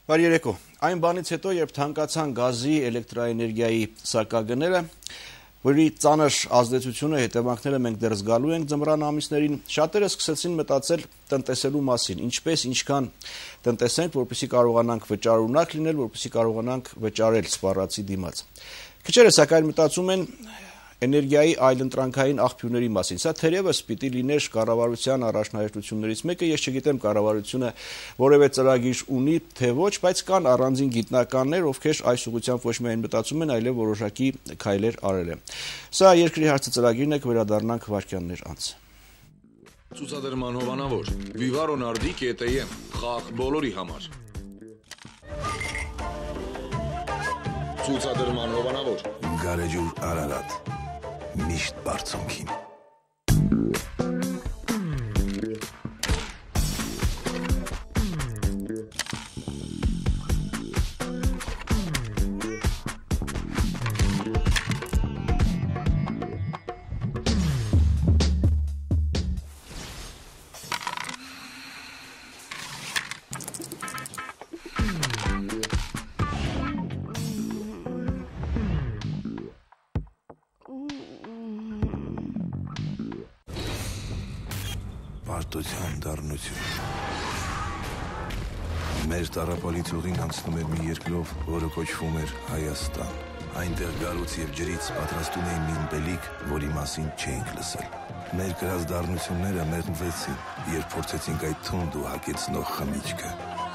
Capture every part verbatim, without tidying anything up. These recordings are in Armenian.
Բարի երեկո։ Այն բանից հետո, երբ թանկացան գազի, էլեկտրաէներգիայի սակագները, որի ծանր ազդեցությունը հետևանքները մենք դեռ զգալու ենք ձմռան ամիսներին, շատերը սկսեցին մտածել տնտեսելու մասին, ինչպես, ինչքան տնտեսենք, որպեսզի կարողանանք վճարունակ լինել, որպեսզի կարողանանք վճարել սպառածի դիմաց։ Քչերը սակայն մտածում են էներգիայի այլընտրանքային աղբյուրների մասին։ Սա թերևս պիտի լիներ կառավարության առաջնահերթություններից մեկը, ես չգիտեմ կառավարությունը որևէ ծրագիր ունի, թե ոչ, բայց կան առանձին գիտնականներ, ովքեր այս ուղղությամբ ոչ միայն մտածում են, այլև որոշակի քայլեր արել են։ Սա երկրի հարցը ծրագիրն է, կվերադառնանք վայրկյաններ անց։ Ցուցադրման հովանավոր Վիվարո Նարդի կետեյեմ խաղ բոլորի համար։ Ցուցադրման հովանավոր Գարեջուր Արարատ միշտ բարձունքին։ Պարտության դառնություն։ Մեր տառապալից ուղին անցնում էր մի երկրով, որը կոչվում էր Հայաստան։ Այնտեղ գարուց եւ ջրից պատրաստում էին մի ըմպելիք, որի մասին չէինք լսել։ Մեր կրած դառնությունները մեղմվեցին, երբ փորձեցինք այդ թունդ ու հագեցնող խմիչքը։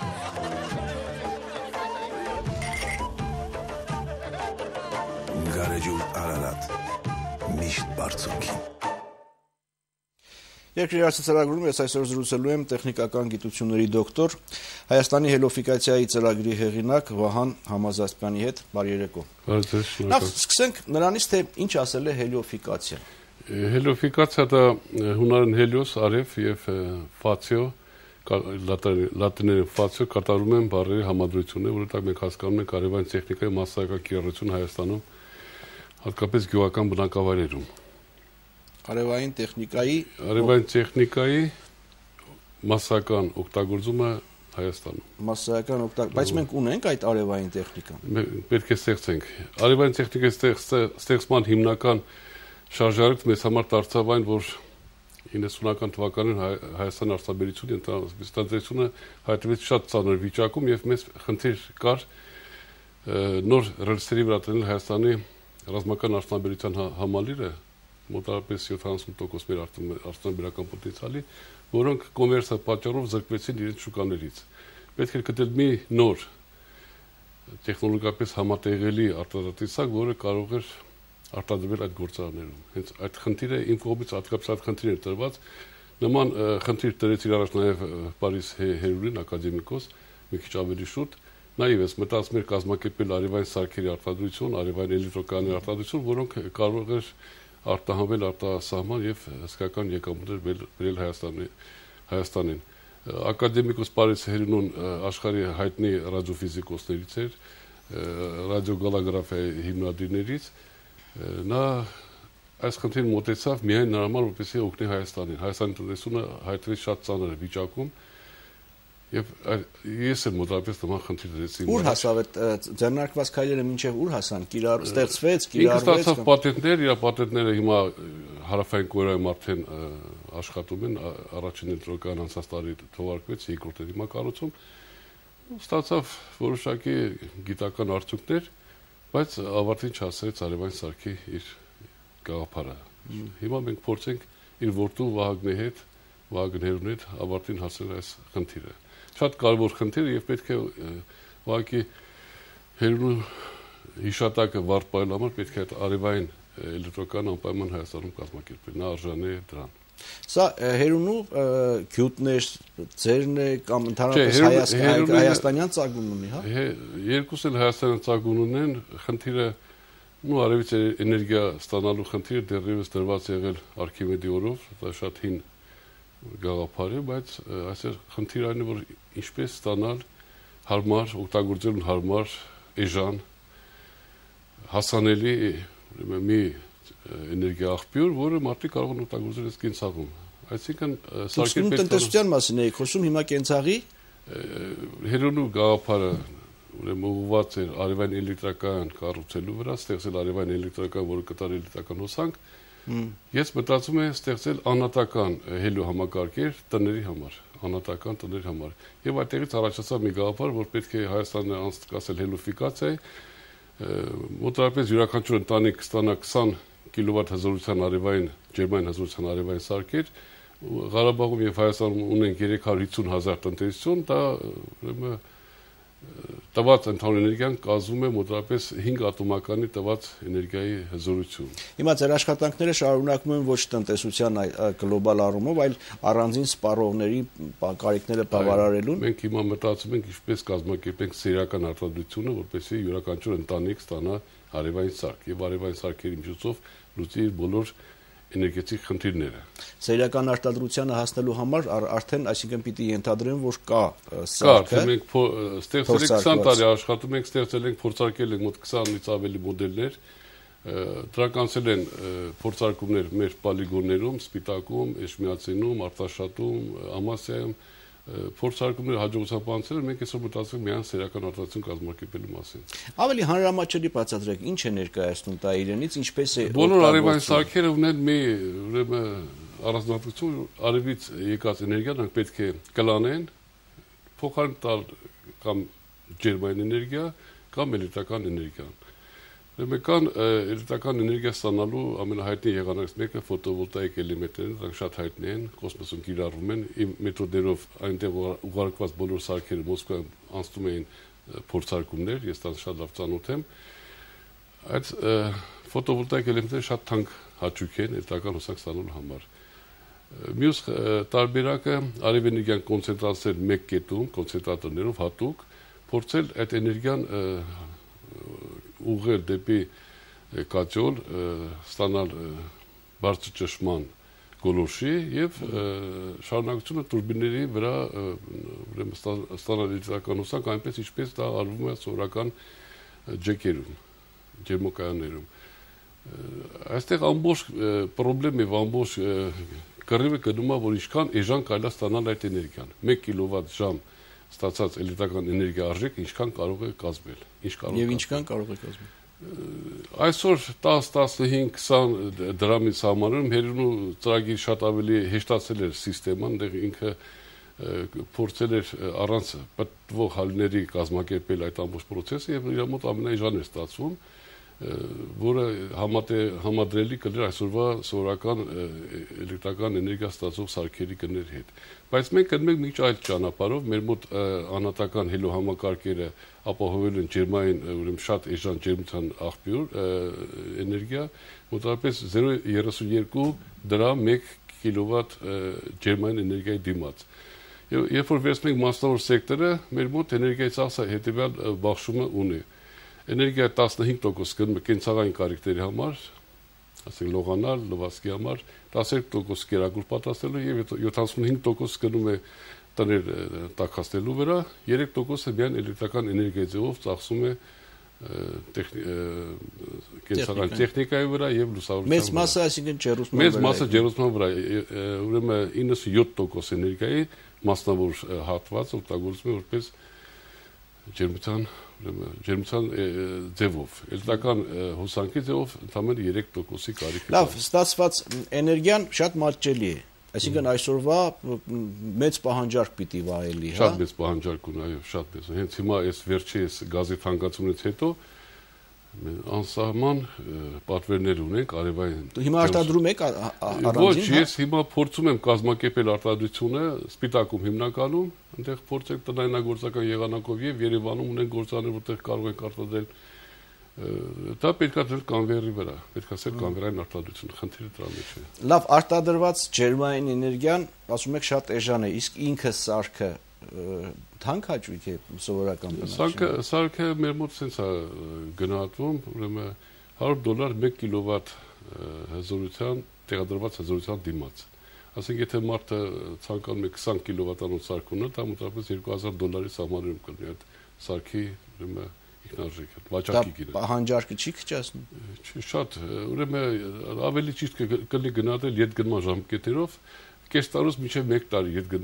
Գարեջուր Արարատ միշտ բարձունքին։ Երկրի հարցը ծրագրում ես այսօր զրուցելու եմ տեխնիկական գիտությունների դոկտոր, Հայաստանի հելիոֆիկացիայի ծրագրի հեղինակ Վահան Համազասպյանի հետ։ Բարի երեկո։ Նախ սկսենք նրանից, թե ինչ ասել է հելիոֆիկացիա։ Հելիոֆիկացիա դա հունարեն հելիոս, արև եւ ֆացիո, լատիներեն ֆացիո կատարում են բառերի համադրությունը, որովհետեւ մենք հասկանում ենք արևային տեխնիկայի մասսայական կիրառությունը Հայաստանում, հատկապես գյուղական բնակավայրերում։ Արևային տեխնիկայի Արևային տեխնիկայի մասսայական օգտագործումը Հայաստանում։ Մասսայական օգտագործում, բայց մենք ունենք այդ արևային տեխնիկան։ Պետք է ստեղծենք։ Արևային տեխնիկայի ստեղծման հիմնական շարժարակը մեզ համար դարձավ այն, որ իննսունական թվականին Հայաստան արտադրություն տնտեսությունը հայտնվեց շատ ծանր վիճակում եւ մեզ խնդիր կար նոր ռելսերի վրա տանել Հայաստանի ռազմական արտադրության համալիրը մոտավորապես յոթանասուն տոկոս մեր արտադրական պոտենցիալի, որոնք կոմերցիա պատճառով զրկվեցին իրենց շուկաներից։ Պետք է գտնել մի նոր տեխնոլոգիապես համատեղելի արտադրատեսակ, որը կարող էր արտադրվել այդ գործարաններում։ Հենց այդ խնդիրը իմ կողմից հատկապես այդ խնդիրն էր տրված։ Նման խնդիր դրեց իր առաջ նաև Պարիս Հերուրին, ակադեմիկոս, մի քիչ ավելի շուտ։ Նաև ես մտածում էր կազմակերպել արևային սարքերի արտադրություն, արևային էլեկտրոկայանների արտադրություն, որոնք կարող էր արտահանվել արտասահման եւ հսկական եկամուտներ բերել Հայաստանին։ Ակադեմիկոս Պարիս Հերունուն աշխարհի հայտնի ռադիոֆիզիկոսներից էր, ռադիոգալոգրաֆիայի հիմնադիրներից։ Նա այս խնդրին մոտեցավ միայն նրա համար, որպեսզի օգնի Հայաստանին։ Հայաստանի տնտեսությունը հայտնվեց շատ ծանր վիճակում։ Եվ ես եմ մոտավորապես նման խնդիր դրեցի։ Ուր հասավ այդ ձեռնարկված քայլերը մինչև ուր հասան։ Կիրառ ստեղծվեց, կիրառվեց։ Ինքը ստացավ պատենտներ, իր պատենտները հիմա հարավային Կորեայում արդեն աշխատում են, առաջին էլեկտրոկայան անցած տարի թողարկվեց, երկրորդը հիմա կառուցում։ Ստացավ որոշակի գիտական արդյունքներ, բայց ավարտին չհասցրեց արևային սարքի իր գաղափարը։ Հիմա մենք փորձենք իր որդու Վահագնի հետ, Վահագն Հերունի հետ ավարտին հասնել այս խնդիրը։ Շատ կարևոր խնդիր եւ պետք է ուղղակի Հերունու հիշատակը վարդ պահել համար պետք է այդ արևային էլեկտրոկայան անպայման Հայաստանում կազմակերպել, նա արժանի է դրան։ Սա Հերունու գյուտներ, ձերն է կամ ընդհանրապես հայաստանյան ծագուն ունի, հա։ Երկուս էլ հայաստանյան ծագուն ունեն, խնդիրը նո արևից էներգիա ստանալու խնդիրը դեռևս դրված եղել Արքիմեդի օրով, դա շատ հին գաղափար է, բայց այսօր խնդիրը այն է, որ ինչպես ստանալ հարմար, օգտագործելուն հարմար, էժան, հասանելի մի էներգիա աղբյուր, որը մարդիկ կարող են օգտագործել այս կենցաղում։ Այսինքն սարքեր պետք է տնտեսության մասին էի խոսում, հիմա կենցաղի Հերոնու գաղափարը ուրեմն ուղղված էր արևային էլեկտրական կառուցելու վրա, ստեղծել արևային էլեկտրական, որը կտար էլեկտրական հոսանք։ Ես մտածում եմ ստեղծել անհատական հելու համակարգեր տների համար, անհատական տների համար։ Եվ այդտեղից առաջացավ մի գաղափար, որ պետք է Հայաստանը անցկացնել հելուֆիկացիա, մոտավորապես յուրաքանչյուր ընտանիք կստանա քսան կիլովատ հզորության արևային, ջերմային հզորության արևային սարքեր, Ղարաբաղում եւ Հայաստանում ունենք երեք հարյուր հիսուն հազար տնտեսություն, դա ուրեմն տված ընդհանուր էներգիան կազմում է մոտավորապես հինգ ատոմականի տված էներգիայի հզորություն։ Հիմա ձեր աշխատանքները շարունակվում են ոչ տնտեսության գլոբալ առումով, այլ առանձին սպառողների կարիքները բավարարելուն։ Մենք հիմա մտածում ենք ինչպես կազմակերպենք սերիական արտադրությունը, որպեսզի յուրաքանչյուր ընտանիք ստանա արևային սարք եւ արևային սարքերի միջոցով լուծի իր բոլոր էներգետիկ խնդիրները։ Սերիական արտադրությանը հասնելու համար արդեն, այսինքն պիտի ենթադրեմ, որ կա սարքը։ Կա, մենք ստեղծել ենք քսան տարի աշխատում ենք, ստեղծել ենք, փորձարկել ենք մոտ քսանից ավելի մոդելներ, դրանք անցել են փորձարկումներ մեր պոլիգոններում, Սպիտակում, Էջմիածինում, Արտաշատում, Ամասիայում, փորձարկումները հաջողությամբ անցել են, մենք այսօր մտածում ենք միայն սերիական արտադրություն կազմակերպելու մասին։ Ավելի հանրամատչելի բացատրեք, ինչ է ներկայացնում դա իրենից, ինչպես է բոլոր արևային սարքերը ունեն մի ուրեմն առանձնահատկություն, արևից եկած էներգիան պետք է կլանեն, փոխարեն տալ կամ ջերմային էներգիա կամ էլեկտրական էներգիա։ Ուրեմն կան էլեկտրական էներգիա ստանալու ամենահայտնի եղանակից մեկը ֆոտովոլտաիկ էլեմենտներն են, դրանք շատ հայտնի են, կոսմոսում կիրառվում են, իմ մեթոդներով այնտեղ ուղարկված բոլոր սարքերը Մոսկվայում անցնում էին փորձարկումներ, ես դա շատ լավ ծանոթ եմ։ Այդ ֆոտովոլտաիկ էլեմենտները շատ թանկ հաճույք են էլեկտրական հոսանք ստանալու համար։ Մյուս տարբերակը արևէներգիան կոնցենտրացնել մեկ կետում, կոնցենտրատորներով հատուկ, փորձել այդ էներգիան ուղղել դեպի կաթյոլ, ստանալ բարձր ճնշման գոլորշի եւ շարունակությունը турբինների վրա ուրեմն ստանալ էլեկտրական հոսանք, այնպես ինչպես դա արվում է սովորական ջեկերում, ջերմոկայաններում։ Այստեղ ամբողջ խնդրեմ եւ ամբողջ կռիվը գնում է, որ ինչքան էժան կարելի է ստանալ այդ էներգիան։ մեկ կիլովատ ժամ ստացած էլեկտրական էներգիա արժեքը ինչքան կարող է կազմել, ինչ կարող եւ ինչքան կարող է կազմել։ Այսօր տասը, տասնհինգ, քսան դրամի սահմանում հերոնու ծրագիր շատ ավելի հեշտացել էր համակարգը, այնտեղ ինքը փորձել էր առանց պատվող հալների կազմակերպել այդ ամբողջ process-ը եւ իր մոտ ամենաէժան էր ստացվում, որը համադրելի կլներ այսօրվա սովորական էլեկտրական էներգիա ստացող սարքերի գների հետ։ Բայց մենք գնում ենք մի այլ ճանապարհով, մեր մոտ անհատական հելու համակարգերը ապահովել են ջերմային, ուրեմն շատ էժան ջերմության աղբյուր էներգիա, մոտավորապես զերո կոմա երեսունյոթ դրամ մեկ կիլովատ ջերմային էներգիայի դիմաց։ Եվ երբ որ վերցնենք մասնավոր սեկտորը, մեր մոտ էներգիայի ծախսը հետևյալ բաշխումը ունի։ Էներգիայի տասնհինգ տոկոս գնում է կենցաղային կարիքների համար, ասենք լողանալ, լվացքի համար, տասներկու տոկոս կերակուր պատրաստելու եւ յոթանասունհինգ տոկոս գնում է տներ տաքացնելու վրա, երեք տոկոսը միայն էլեկտրական էներգիայի ձևով ծախսում է կենցաղային տեխնիկայի վրա եւ լուսավորության վրա։ Մեծ մասը, այսինքն ջերմության վրա։ Մեծ մասը ջերմության վրա, ուրեմն իննսունյոթ տոկոս էներգիայի մասնավոր հատված օգտագործում է որպես ջերմության ջերմության ձևով, էլեկտրական հոսանքի ձևով ընդամենը երեք տոկոսի կարիք է։ Լավ, ստացված էներգիան շատ մատչելի է։ Այսինքն այսօրվա մեծ պահանջարկ պիտի վայելի, հա։ Շատ մեծ պահանջարկ ունի, այո, շատ մեծ։ Հենց հիմա այս վերջի այս գազի թանկացումից հետո անսահման պատվերներ ունենք արևային։ Դու հիմա արտադրում եք առանձին։ Ոչ, ես հիմա փորձում եմ կազմակերպել արտադրությունը Սպիտակում հիմնականում, այնտեղ փորձենք տնայնագործական եղանակով եւ Երևանում ունենք գործարաններ, որտեղ կարող ենք արտադրել։ Դա պետք է դրել կանվերի վրա, պետք է ասել կանվերային արտադրություն, խնդիրը դրա մեջ է։ Լավ, արտադրված ջերմային էներգիան, ասում եք, շատ էժան է, իսկ ինքը սարքը թանկ հաճույք է սովորական բնակչության։ Սարքը մեր մոտ sense է գնահատվում, ուրեմն հարյուր դոլար մեկ կիլովատ հզորության, տեղադրված հզորության դիմաց։ Ասենք եթե մարդը ցանկանում է քսան կիլովատանոց սարք ունենա, դա մոտավորապես երկու հազար դոլարի սահմաններում կլինի այդ սարքի ուրեմն ինքնարժեքը, վաճառքի գինը։ Դա պահանջարկը չի քչացնում։ Շատ, ուրեմն ավելի ճիշտ կլինի գնահատել ետգնման ժամկետերով, կես տարուց մինչև մեկ տարի ետգնման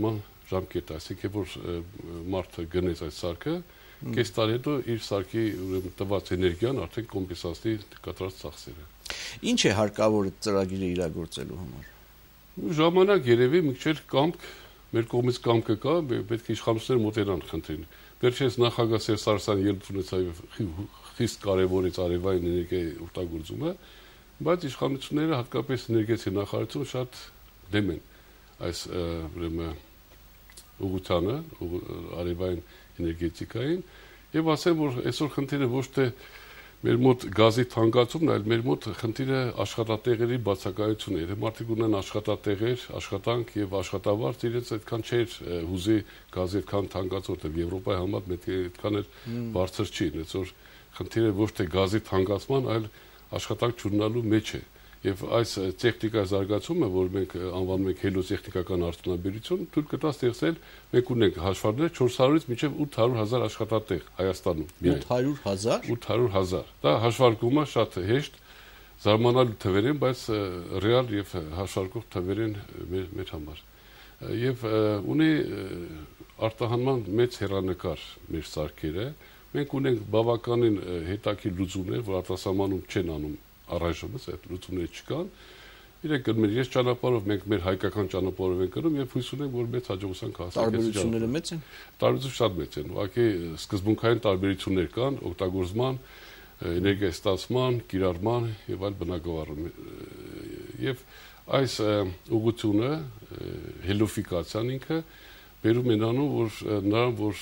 ժամկետ, այսինքն որ մարդը գնեց այս սարքը, կես տարի հետո իր սարքի ուրեմն տված էներգիան արդեն կոմպենսացնի կատարած ծախսերը։ Ինչ է հարկավոր ծրագիրը իրագործելու համար։ Ժամանակ երևի մի քիչ կամք, մեր կողմից կամքը կա, պետք է իշխանությունները մոտենան խնդրին։ Վերջերս նախագահ Սերժ Սարգսյանը ելույթ ունեցավ խիստ կարևորեց արևային էներգիայի օգտագործումը, բայց իշխանությունները հատկապես էներգետիկայի նախարարությունը շատ դեմ են այս ուրեմն ուղղությանը, արևային էներգետիկային, եւ ասեմ, որ այսօր խնդիրը ոչ թե մեր մոտ գազի թանկացումն, այլ մեր մոտ խնդիրը աշխատատեղերի բացակայությունն է։ Եթե մարդիկ ունեն աշխատատեղեր, աշխատանք եւ աշխատավարձ, իրենց այդքան չէր հուզի գազի այդքան թանկացող, որտեղ Եվրոպայի համար մեծ այդքան էլ բարձր չի։ Այսօր խնդիրը ոչ թե գազի թանկացման, այլ աշխատանք չունենալու մեջ է։ Եվ այս տեխնիկայի զարգացումը, որ մենք անվանում ենք հելիոցտեխնիկական արդյունաբերություն, թույլ կտա ստեղծել, մենք ունենք հաշվարկներ չորս հարյուրից մինչև ութ հարյուր հազար աշխատատեղ Հայաստանում։ ութ հարյուր հազար ութ հարյուր հազար Դա հաշվարկումը շատ հեշտ, զարմանալի թվեր են, բայց ռեալ եւ հաշվարկող թվեր են մեր, մեր համար։ Եվ ունի արտահանման մեծ հեռանկար մեր սարքերը։ Մենք ունենք բավականին հետաքրքիր լուծումներ, որ արտասահմանում չեն անում առայժմս այդ լուծումները չկան։ Իրենք գնում են ես ճանապարհով, մենք մեր հայկական ճանապարհով ենք գնում եւ հույս ունենք, որ մեծ հաջողության կհասնենք։ Տարբերությունները մեծ են։ Տարբերությունները շատ մեծ են։ Ուղղակի սկզբունքային տարբերություններ կան օգտագործման, էներգիայի ստացման, կիրառման եւ այլ բնագավառում։ Եվ այս ուղղությունը հելիոֆիկացիան ինքը բերում է նրանով, որ նրան որ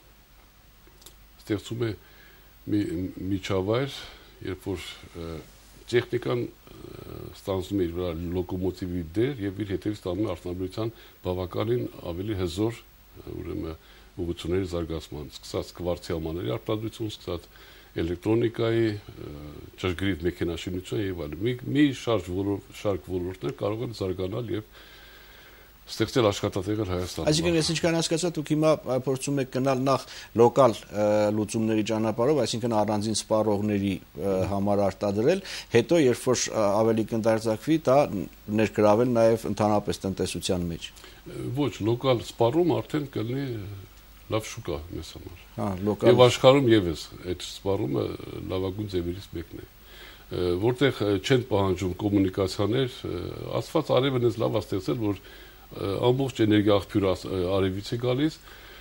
ստեղծում է մի միջավայր, երբ որ տեխնիկան ստանձնում է իր վրա լոկոմոտիվի դեր եւ իր հետեւից ստանում է արտադրության բավականին ավելի հզոր ուրեմն ուղղությունների զարգացման, սկսած քվարցիամաների արտադրություն, սկսած էլեկտրոնիկայի, ճշգրիտ մեքենաշինություն եւ այլն։ Մի, մի շարք շարք ոլորտներ կարող են զարգանալ եւ ստեղծել աշխատատեղեր Հայաստանում։ Այսինքն ես ինչքան հասկացա, դուք հիմա փորձում եք գնալ նախ լոկալ լուծումների ճանապարհով, այսինքն առանձին սպառողների համար արտադրել, հետո երբ որ ավելի կընդարձակվի, դա ներգրավել նաև ընդհանրապես տնտեսության մեջ։ Ոչ, լոկալ սպառում արդեն կլինի լավ շուկա մեզ համար։ Հա, լոկալ։ Եվ աշխարհում եւս այդ սպառումը լավագույն ձևերից մեկն է։ Որտեղ չեն պահանջում կոմունիկացիաներ, ասված արևն էս լավ է ստեղծել, որ ամբողջ էներգիա աղբյուրը արևից է գալիս,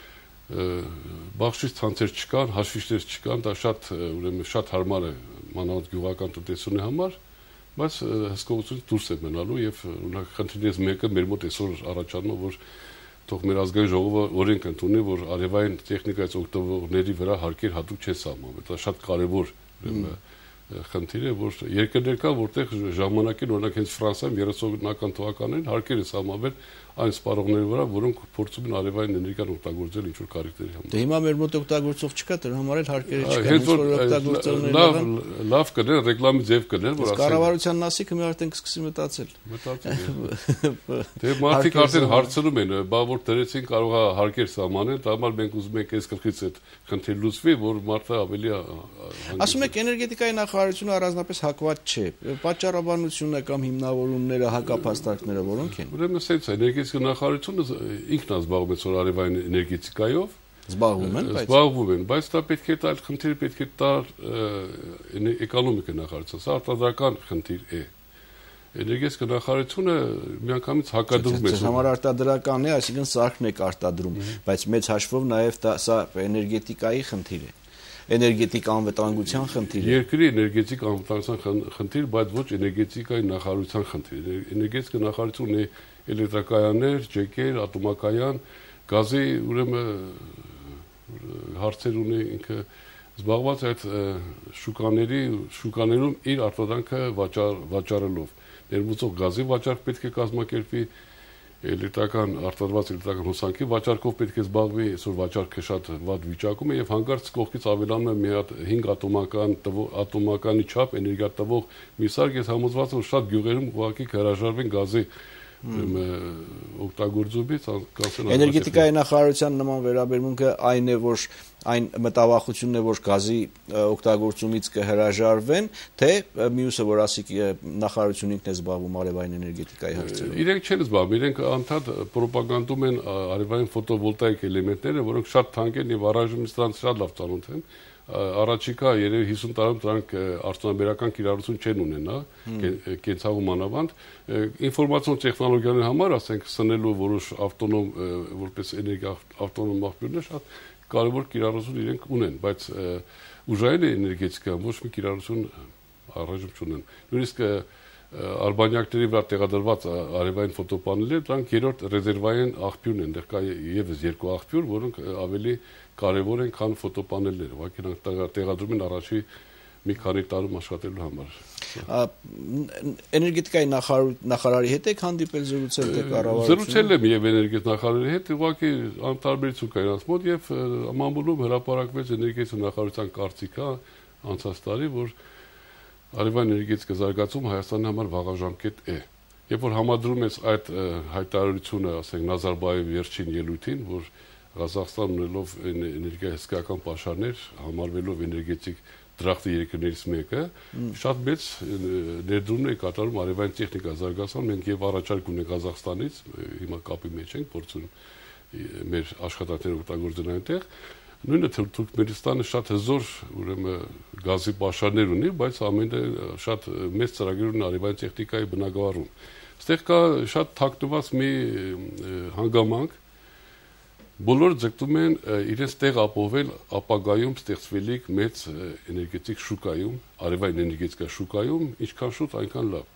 բաշխից ցանցեր չկան, հաշվիչներ չկան, դա շատ ուրեմն շատ հարմար է մանավանդ գյուղական տնտեսությունների համար, բայց հսկողությունից դուրս է մնալու եւ օրինակ խնդիրներից մեկը մեր մոտ այսօր առաջանում է, որ թող մեր ազգային ժողովը օրենք ընդունի, որ արևային տեխնիկայից օգտվողների վրա հարկեր հատուկ չէ սահմանվել։ Դա շատ կարեւոր ուրեմն խնդիր է, որ երկրներ կան, որտեղ ժամանակին օրինակ հենց Ֆրանսիայում երեսունական թվականներին հարկեր է սահմանվել այն սպառողների վրա, որոնք փորձում են արևային էներգիան օգտագործել ինչ-որ կարիքների համար։ Դե հիմա մեր մոտ օգտագործող չկա, դրա համար էլ հարկերը չկան, ինչ-որ օգտագործողներ լավ լավ կներ, ռեկլամի ձև կներ, որ ասեն։ Կառավարության մասիկը մի արդեն կսկսի մտածել։ Մտածել։ Դե մարդիկ արդեն հարցնում են, բա որ դրեցին կարող է հարկեր սահմանել, դա համար մենք ուզում ենք այս գլխից այդ խնդիր լուծվի, որ մարդը ավելի ասում եք էներգետիկայի նախարարությունը առանձնապես հակված չէ։ Պատճառաբանությունը կամ հիմնավորումները, հակափաստարկները որոնք են։ Ուրեմն ասենց էներգետիկայի նախարարությունը ինքն է զբաղվում այսօր արևային էներգետիկայով։ Զբաղվում են, բայց զբաղվում են, բայց դա պետք է տալ խնդիրը պետք է տալ էկոնոմիկա նախարարությունը, սա արտադրական խնդիր է։ Էներգետիկայի նախարարությունը միանգամից հակադրում է։ Ձեզ համար արտադրական է, այսինքն սարքն եք արտադրում, բայց մեծ հաշվով նաև դա սա էներգետիկայի խնդիր է։ Էներգետիկ անվտանգության խնդիր է։ Երկրի էներգետիկ անվտանգության խնդիր, բայց ոչ էներգետիկայի նախարարության խնդիր։ Էներգետիկայի նախարարությունը ունի էլեկտրակայաններ, ջեկեր, ատոմակայան, գազի ուրեմն հարցեր ունի ինքը զբաղված այդ շուկաների շուկաներում իր արտադրանքը վաճառ վաճառելով։ Ներմուծող գազի վաճառք պետք է կազմակերպի, էլեկտրական արտադրված էլեկտրական հոսանքի վաճառքով պետք է զբաղվի, այսօր վաճառքը շատ վատ վիճակում է եւ հանկարծ կողքից ավելանում է մի հատ հինգ ատոմական ատոմականի չափ էներգիա տվող մի սարք, ես համոզված եմ, որ շատ գյուղերում ուղղակի հրաժարվեն գազի օգտագործումից կանցնի Էներգետիկայի նախարարության նման վերաբերմունքը այն է, որ այն մտավախությունն է, որ գազի օգտագործումից կհրաժարվեն, թե մյուսը, որ ասիկ նախարարությունն ինքն է զբաղվում արևային էներգետիկայի հարցերով։ Իրենք չեն զբաղվում, իրենք անդադ պրոպագանդում են արևային ֆոտովոլտաիկ էլեմենտները, որոնք շատ թանկ են եւ առայժմ դրանց շատ լավ ծանոթ են։ Առաջիկա երևի հիսուն տարում դրանք արտոնաբերական կիրառություն չեն ունենա, կենցաղում անավանդ, ինֆորմացիոն տեխնոլոգիաների համար, ասենք, սնելու որոշ ավտոնոմ, որպես էներգիա ավտոնոմ աղբյուրներ շատ կարևոր կիրառություն իրենք ունեն, բայց ուժային էներգետիկայում ոչ մի կիրառություն առայժմ չունեն։ Նույնիսկ արբանյակների վրա տեղադրված արևային ֆոտոպանելները դրանք երրորդ ռեզերվային աղբյուրն են, դեռ կա եւս երկու աղբյուր, որոնք ավելի կարևոր են, քան ֆոտոպանելները, ուղղակի նրանք տեղադրում են առաջի մի քանի տարում աշխատելու համար։ Էներգետիկայի նախարարի հետ եք հանդիպել, զրուցել թե կառավարությունը։ Զրուցել եմ եւ էներգետիկայի նախարարի հետ, ուղղակի անտարբերություն կա նրանց մոտ եւ Մամուլում հրապարակվեց էներգետիկայի նախարարության կարծիքը անցած տարի, որ արևային էներգետիկա զարգացումը Հայաստանի համար վաղաժամկետ է։ Երբ որ համադրում ես այդ հայտարարությունը, ասենք Նազարբայևի վերջին ելույթին, որ Ղազախստան ունելով էներգիա հսկայական պաշարներ, համարվելով էներգետիկ դրախտի երկրներից մեկը, շատ մեծ ներդրումներ է կատարում արևային տեխնիկա զարգացման, մենք եւ առաջարկ ունենք Ղազախստանից, հիմա կապի մեջ ենք, փորձում մեր աշխատանքները օգտագործել այնտեղ։ Նույնը Թուրքմենստանը շատ հզոր, ուրեմն գազի պաշարներ ունի, բայց ամենը շատ մեծ ծրագիր ունի արևային տեխնիկայի բնագավառում։ Այստեղ կա շատ թաքնված մի հանգամանք, բոլորը ձգտում են իրենց տեղ ապահովել ապագայում ստեղծվելիք մեծ էներգետիկ շուկայում, արևային էներգետիկա շուկայում, ինչքան շուտ, այնքան լավ։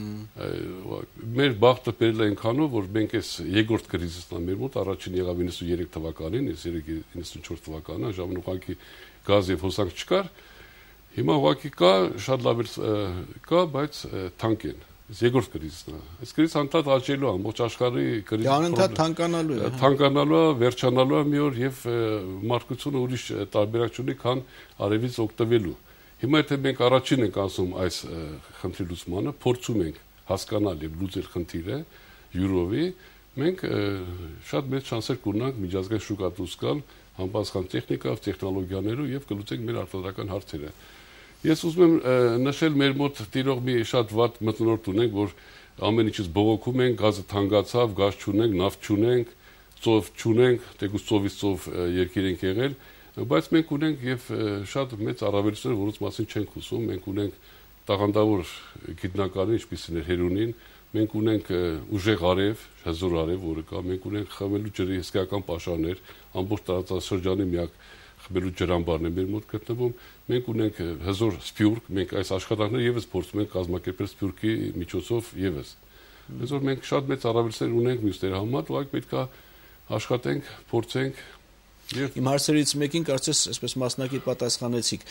Մեր բախտը բերել է այնքանով, որ մենք այս երկրորդ կրիզիսն մեր մոտ առաջին եղավ իննսուններեք թվականին, իննսունչորս թվականին, ժամանակ ուղղակի գազ եւ հոսանք չկար։ Հիմա ուղղակի կա, շատ լավ կա, բայց թանկ են։ Երկրորդ կրիզիսն է։ Այս կրիզը անդադ աճելու է, ամբողջ աշխարհի կրիզը անընդհատ թանկանալու է։ Թանկանալու է, վերջանալու է մի օր եւ մարդկությունը ուրիշ տարբերակ չունի, քան արևից օգտվելու։ Հիմա եթե մենք առաջին ենք ասում այս խնդրի լուծմանը, փորձում ենք հասկանալ եւ լուծել խնդիրը յուրովի, մենք շատ մեծ շանսեր կունենանք միջազգային շուկա դուրս գալ համապատասխան տեխնիկայով, տեխնոլոգիաներով եւ կլուծենք մեր արտադրական հարցերը։ Ես ուզում եմ նշել մեր մոտ տիրող մի շատ վատ մթնոլորտ ունենք, որ ամեն ինչից բողոքում ենք, գազը թանկացավ, գազ չունենք, նավթ չունենք, ծով չունենք, թեկուզ ծովից ծով երկիր ենք եղել, բայց մենք ունենք եւ շատ մեծ առավելություններ, որոնց մասին չենք խոսում, մենք ունենք տաղանդավոր գիտնականներ, ինչպիսին է Հերունին, մենք ունենք ուժեղ արև, հզոր արև, որը կա, մենք ունենք խմելու ջրի հսկայական պաշարներ, ամբողջ տարածաշրջանի միակ խմելու ջրամբարն է մեր մոտ գտնվում, մենք ունենք հզոր սփյուռք, մենք այս աշխատանքները եւս փորձում ենք կազմակերպել սփյուռքի միջոցով եւս։ Այսօր մենք շատ մեծ առավելություններ ունենք մյուսների համար, ուղղակի պետք է աշխատենք, փորձենք եւ Իմ հարցերից մեկին կարծես այսպես մասնակից պատասխանեցիք։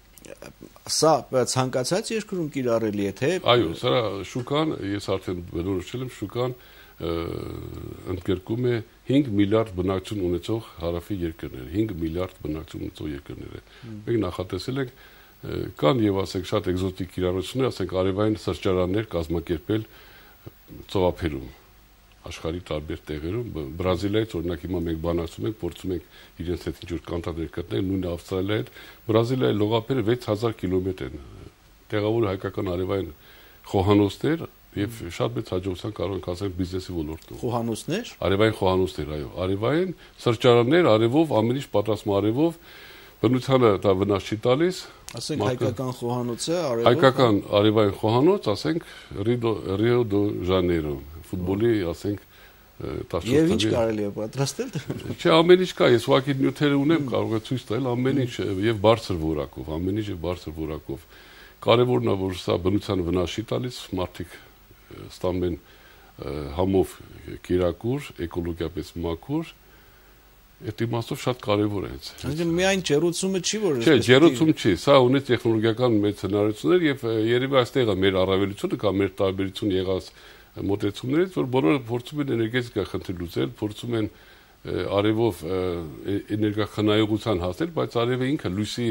Սա ցանկացած երկրում կիրառելի է թե Այո, սա շուկան, ես արդեն բնորոշել եմ, շուկան ընդգրկում է հինգ միլիարդ բնակչություն ունեցող հարավի երկրներ, հինգ միլիարդ բնակչություն ունեցող երկրներ։ Մենք նախատեսել ենք կան եւ ասենք շատ էկզոտիկ կիրառություններ, ասենք արևային սրճարաններ կազմակերպել ծովափերում, աշխարհի տարբեր տեղերում, Բրազիլիայից օրինակ հիմա մենք բանակցում ենք, փորձում ենք իրենց հետ ինչ-որ կոնտակտներ գտնել, նույն Ավստրալիայից, Բրազիլիայի լողափերը վեց հազար կիլոմետր են։ Տեղավոր հայկական արևային խոհանոցներ եւ շատ մեծ հաջողության կարող ենք ասել բիզնեսի ոլորտում։ Խոհանոցներ։ Արևային խոհանոցներ, այո, արևային սրճարաններ, արևով, ամեն ինչ պատրաստում արևով, բնությանը դա վնաս չի տալիս։ Ասենք հայկական խոհանոցը, արևով։ Հայկական արևային խոհանոց, ասենք Ռիո դո Ժանեյրո, ֆուտբոլի, ասենք տասնչորս Եվ ինչ կարելի է պատրաստել։ Չէ, ամեն ինչ կա, ես ուղղակի նյութերը ունեմ, կարող եմ ցույց տալ ամեն ինչ եւ բարձր որակով, ամեն ինչ եւ բարձր որակով։ Կարևորն է, որ սա բնությանը վնաս չի տալիս, մարդիկ ստանում են համով կիրակուր, էկոլոգիապես մաքուր, այդ իմաստով շատ կարևոր է հենց։ Այսինքն միայն ջերուցումը չի, որ Չէ, ջերուցում չի, սա ունի տեխնոլոգիական մեծ հնարավորություններ եւ երևի այստեղ է մեր առավելությունը կամ մեր տարբերություն եղած մոտեցումներից, որ բոլորը փորձում են էներգետիկա խնդիր լուծել, փորձում են արևով էներգախնայողության հասնել, բայց արևը ինքը լույսի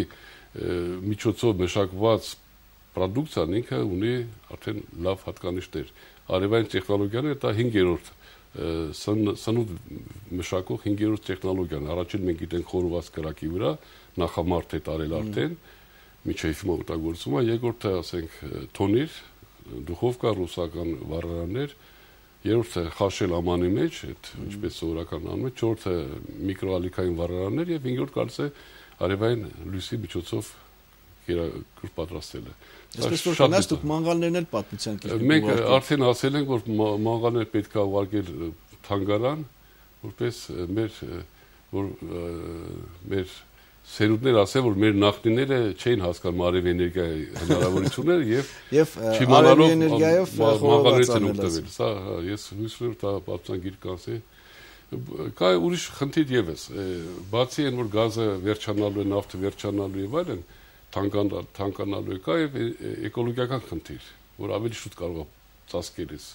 միջոցով մշակված պրոդուկցիան ինքը ունի արդեն լավ հատկանիշներ։ արևային տեխնոլոգիան է, դա հինգերորդ սնունդ մշակող հինգերորդ տեխնոլոգիան։ Առաջին մենք գիտենք խորոված կրակի վրա, նախամարդ է տարել արդեն, միջև հիմա օգտագործվում է, երկրորդը ասենք թոնիր, դուխովկա, ռուսական վառարաններ, երրորդը խաշել ամանի մեջ, այդ ինչպես սովորական անում է, չորրորդը միկրոալիքային վառարաններ եւ հինգերորդ կարծես է արևային լույսի միջոցով պատրաստել է։ Այսպես որ գնաց դուք մանգալներն էլ պատմության կերպ։ Մենք արդեն ասել ենք, որ մանգալներ պետք է ուղարկել թանգարան, որպես մեր որ մեր սերունդներ ասեն, որ մեր նախնիները չէին հասկանում արևի էներգիայի հնարավորությունները եւ արևի էներգիայով մանգալներից են օգտվել։ Սա ես հույս ունեմ, դա պատմության գիրք կանցի։ Կա ուրիշ խնդիր եւս, բացի այն որ գազը վերջանալու է, նավթը վերջանալու եւ այլն, թանկանալու է, կա եւ էկոլոգիական խնդիր, որ ավելի շուտ կարող է ծածկել այս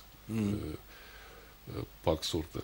պակսորտը։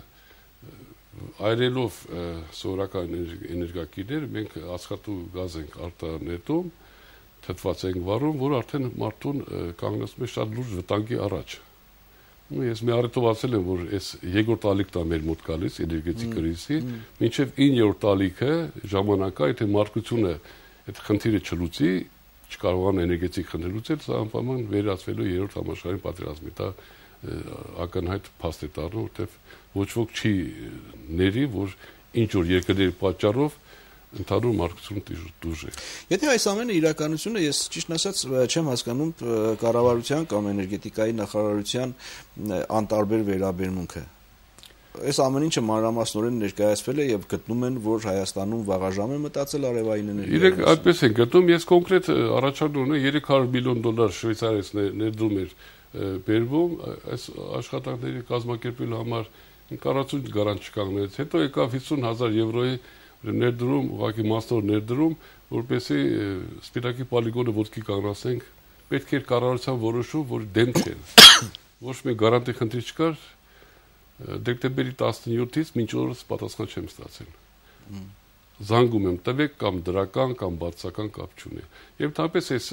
Այրելով սովորական էներգակիրներ, մենք ածխատու գազ ենք արտանետում, թթված ենք վառում, որ արդեն մարդուն կանգնեցնում է շատ լուրջ վտանգի առաջ։ Ես մի առիթով ասել եմ, որ այս երկրորդ ալիքն է մեր մոտ գալիս էներգետիկ կրիզի, մինչև իններորդ ալիքը ժամանակա, եթե մարդկությունը այդ խնդիրը չլուծի, չկարողան էներգետիկ խնդիր լուծել, սա անպայման վերածվելու երրորդ համաշխարհային պատերազմի։ Դա ակնհայտ փաստ է դառնում, որտեղ ոչ ոք չի ների, որ ինչ որ երկրների պատճառով ընդհանուր մարդկություն դուրս է։ Եթե այս ամենը իրականություն է, ես ճիշտ ասած չեմ հասկանում կառավարության կամ էներգետիկայի նախարարության անտարբեր վերաբերմունքը։ Այս ամեն ինչը մանրամասնորեն ներկայացվել է եւ գտնում են, որ Հայաստանում վաղաժամ է մտածել արևային էներգիայի։ Իրենք այդպես են գտնում, ես կոնկրետ առաջարկում ունեմ երեք հարյուր միլիոն դոլար շվեյցարիայից ներդրում էր բերվում այս աշխատանքների կազմակերպելու համար, կառուցույց գարանտ չկանգնեց, հետո եկավ հիսուն հազար եվրոյի ներդրում, ուղղակի մասնավոր ներդրում, որպեսզի Սպիտակի պոլիգոնը ոտքի կանգնացնենք, պետք էր կառավարության որոշում, որ դեմ չեն։ Ոչ մի գարանտի խնդիր չկար, դեկտեմբերի տասնյոթից մինչ օրս պատասխան չեմ ստացել։ Զանգում եմ, տվեք կամ դրական կամ բացական կապ չունի։ Եվ թապես այս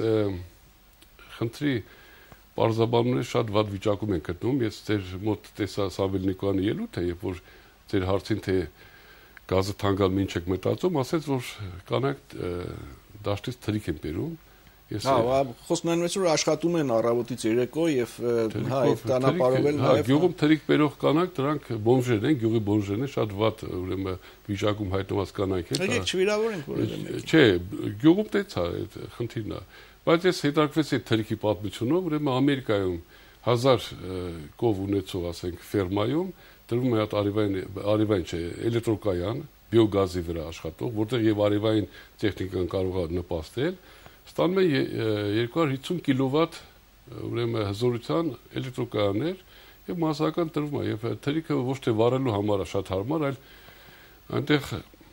խնդրի պարզաբանումները շատ վատ վիճակում են գտնում։ Ես ձեր մոտ տեսա Սամվել Նիկոյանի ելույթը, երբ որ ձեր հարցին թե գազը թանկալ ինչ եք մտածում, ասեց, որ կանայք դաշտից թրիկ են բերում։ Հա, խոսքն այն որ աշխատում են առավոտից երեկո եւ հա, տանապարովել նաեւ գյուղում թրիկ բերող կանայք, դրանք բոմժեր են, գյուղի բոմժերն են, շատ վատ ուրեմն վիճակում հայտնված կանայք են։ Եկեք չվիրավորենք որևէ մեկին։ Չէ, գյուղում դեց է այդ խնդիրն է։ Բայց ես հետաքրքրվեցի այդ թրիկի պատմությունով, ուրեմն Ամերիկայում հազար կով ունեցող, ասենք, ֆերմայում դրվում է այդ արևային արևային չէ, էլեկտրոկայան, բիոգազի վրա աշխատող, որտեղ եւ արևային տեխնիկան կարող է նպաստել, ստանում է երկու հարյուր հիսուն կիլովատ ուրեմն հզորության էլեկտրոկայաններ եւ մասսական տրվում է եւ թրիկը ոչ թե վառելու համար է շատ հարմար, այլ այնտեղ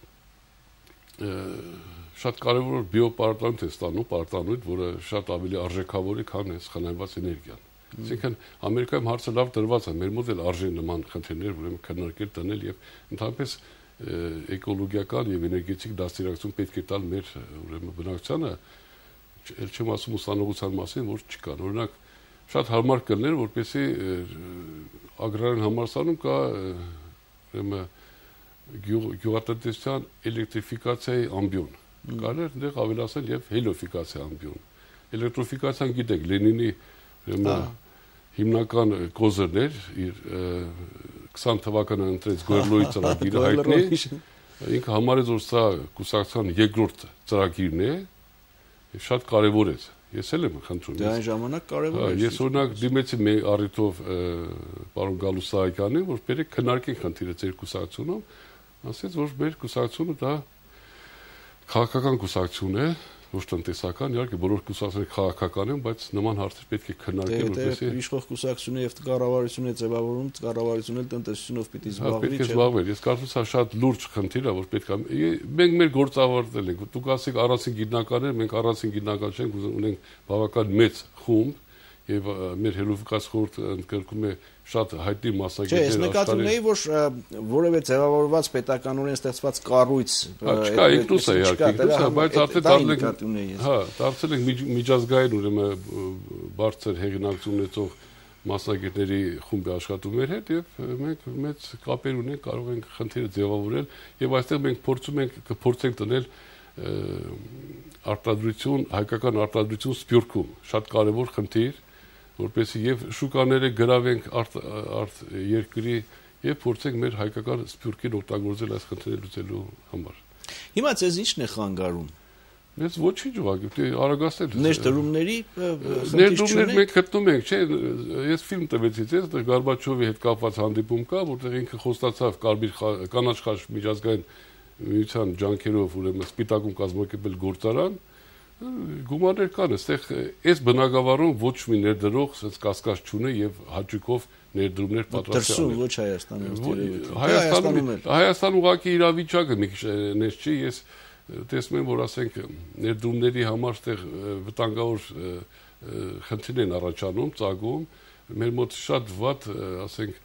շատ կարեւոր բիոպարտանույթ է ստանում, պարտանույթ, որը շատ ավելի արժեքավոր է, քան այս խնայված էներգիան։ Այսինքն Ամերիկայում հարցը լավ դրված է, մեր մոտ էլ արժե նման խնդիրներ ուրեմն քննարկել տնել եւ ընդհանրապես էկոլոգիական եւ էներգետիկ դաստիարակություն պետք է տալ մեր ուրեմն բնակչությանը, ել չեմ ասում ուսանողության մասին, որ չկան։ Օրինակ շատ հարմար կլներ, որպեսզի ագրարային համալսարանում կա ուրեմն գյուղատնտեսության էլեկտրիֆիկացիայի ամբիոն։ Կարելի է այնտեղ ավելացնել եւ հելիոֆիկացիա ամբիոն։ Էլեկտրոֆիկացիան գիտեք, Լենինի ուրեմն հիմնական կոզերներ իր քսան թվականը ընտրեց Գորլոյի ծրագիրը հայտնի, ինքը համարեց, որ սա կուսակցության երկրորդ ծրագիրն է, եւ շատ կարեւոր է։ Ես էլ եմ խնդրում։ Դա այն ժամանակ կարեւոր է։ Ես օրինակ դիմեցի մի առիթով պարոն Գալուս Սահակյանին, որ բերեք քննարկենք խնդիրը ձեր կուսակցությունում, ասեց, որ մեր կուսակցությունը դա քաղաքական կուսակցություն է, ոչ տնտեսական, իհարկե բոլոր կուսակցությունները քաղաքական են, բայց նման հարցեր պետք է քննարկել, որպեսզի իշխող կուսակցությունը եւ կառավարությունը ձևավորում, կառավարությունը տնտեսությունով պիտի զբաղվի, չէ՞։ Պետք է զբաղվի։ Ես կարծում եմ սա շատ լուրջ խնդիր է, որ պետք է մենք մեր գործավարտել ենք։ Դուք ասեք առանցին գիտնականներ, մենք առանցին գիտնական չենք, ունենք բավական մեծ խումբ եւ մեր հելուֆիկաց խորհուրդը ընդգրկում է շատ հայտնի մասնագետներ։ Չէ, ես նկատում ունեի, որ որևէ ձևավորված պետականորեն ստեղծված կառույց չկա, ինքնուս է իհարկե, ինքնուս է, բայց արդեն դարձել ենք, հա, դարձել ենք միջազգային ուրեմն բարձր հեղինակություն ունեցող մասնագետների խումբի աշխատում էր հետ եւ մենք մեծ կապեր ունենք, կարող ենք խնդիրը ձևավորել եւ այստեղ մենք փորձում ենք կփորձենք տնել արտադրություն, հայկական արտադրություն Սփյուռքում, շատ կարեւոր խնդիր, որպեսզի եւ շուկաները գրավենք արտ երկրի եւ փորձենք մեր հայկական Սփյուռքին օգտագործել այս խնդիրը լուծելու համար։ Հիմա ցեզ ի՞նչն է խանգարում։ Մեծ ոչինչ ուղղակի, արագացնել։ Ներդրումների ներդրումներ մենք գտնում ենք, չէ, ես ֆիլմ տվեցի ձեզ, Գորբաչովի հետ կապված հանդիպում կա, որտեղ ինքը խոստացավ Կարմիր կանաչ խաչ միջազգային միության ջանքերով ուրեմն սպիտակում կազմակերպել գործարան, գումարներ կան, այստեղ այս բնակավարում ոչ մի ներդրող sense կասկած չունի եւ հաճույքով ներդրումներ պատրաստ է անել։ Ոչ Հայաստանում, Հայաստանում, Հայաստանում ուղղակի իրավիճակը մի քիչ ներս չի, ես տեսնում եմ, որ ասենք ներդրումների համար այդտեղ վտանգավոր խնդիրներ են առաջանում, ծագում, մեր մոտ շատ վատ, ասենք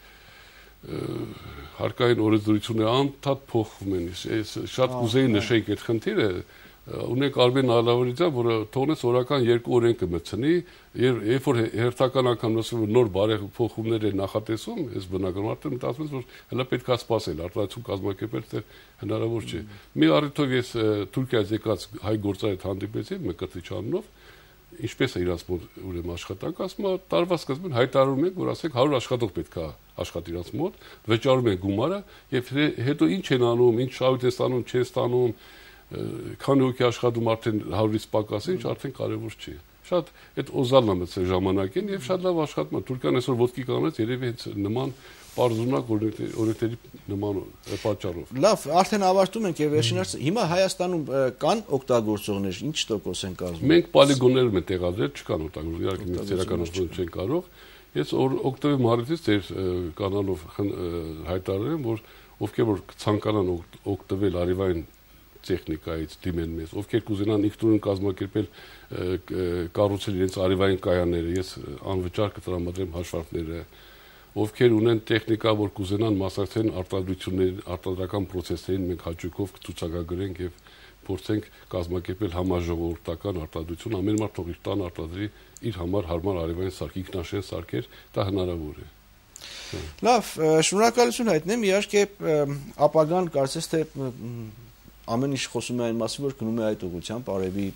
հարկային օրենսդրությունները անդադ փոխվում են, շատ կուզեի նշենք այդ խնդիրը, ունենք Արմեն Ալավերդյան, որը թողնեց օրական երկու օրենք մտցնի, երբ որ հերթական անգամ լսում եմ նոր բարեփոխումներ են նախատեսում, այս բնակարան արդեն մտածում եմ, որ հələ պետք է սպասել, արտադրություն կազմակերպել, դեռ հնարավոր չէ։ Մի առիթով ես Թուրքիայից եկած հայ գործարար հետ հանդիպեցի, Մկրտիչ անունով, ինչպես է իրաց մոտ ուրեմն աշխատանք, ասում է տարվա սկզբին հայտարարում ենք, որ ասենք հարյուր աշխատող պետք է աշխատի իրաց մոտ, վճարում են գումարը եւ հետո ինչ են անում, ինչ շահույթ են ստանում, չեն ստանում, քանի հոգի աշխատում արդեն հարյուրից պակաս ինչ արդեն կարևոր չի։ Շատ այդ օզալն է մտցել ժամանակին եւ շատ լավ աշխատում է։ Թուրքիան այսօր ոտքի կանեց երևի հենց նման պարզունակ օրենքների նման պատճառով։ Լավ, արդեն ավարտում ենք եւ վերջին հարցը։ Հիմա Հայաստանում կան օգտագործողներ, ինչ տոկոս են կազմում։ Մենք պոլիգոններում ենք տեղադրել, չկան օգտագործողներ, իհարկե մենք ծերական օգտագործել չեն կարող։ Ես օգտոբեր մարզից ձեր կանալով հայտարարեմ, որ ովքեր որ ցանկանան օգտվել արիվային տեխնիկայից դիմեն մեզ, ովքեր կուզենան ինքնուրույն կազմակերպել կառուցել իրենց արիվային կայանները, ես անվճար կտրամադրեմ հաշվարկները, ովքեր ունեն տեխնիկա, որ կուզենան մասնակցեն արտադրությունների, արտադրական process-երին, մենք հաճույքով կցուցակագրենք եւ փորձենք կազմակերպել համաժողովրդական արտադրություն, ամեն մարդ թող իր տան արտադրի իր համար հարմար արիվային սարք, ինքնաշեն սարքեր, դա հնարավոր է։ Լավ, շնորհակալություն հայտնեմ, իհարկե ապագան կարծես թե ամեն ինչ խոսում է այն մասին, որ գնում է այդ ուղղությամբ, արևի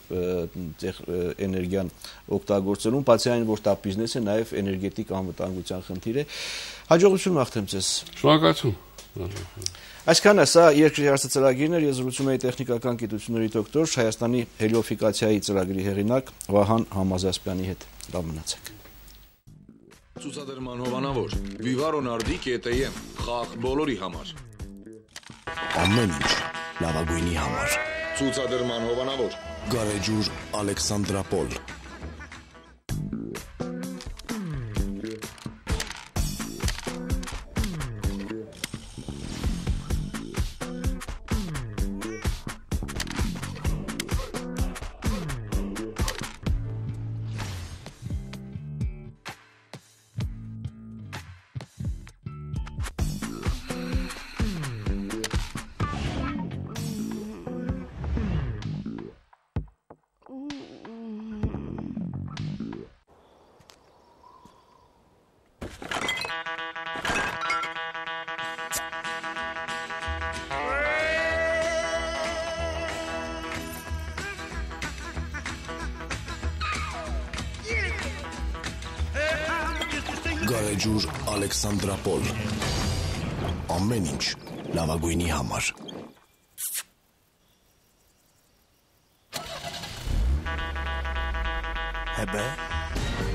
էներգիան օգտագործելուն, բացի այն, որ դա բիզնես է, նաև էներգետիկ անվտանգության խնդիր է։ Հաջողություն մաղթեմ ձեզ։ Շնորհակալություն։ Այսքանը սա երկրի հարցը ծրագիրն էր, ես զրուցում էի տեխնիկական գիտությունների դոկտոր, Հայաստանի հելիոֆիկացիայի ծրագրի հեղինակ Վահան Համազասպյանի հետ։ Լավ մնացեք։ Ցուցադրման հովանավոր Vivaro Nordic E T M խաղ բոլորի համար։ Ամեն ինչ լավագույնի համար։ Ցուցադրման հովանավոր Գարեջուր Ալեքսանդրապոլ։ Գարեջուր Ալեքսանդրապոլ։ Ամեն ինչ լավագույնի համար։ Հեբե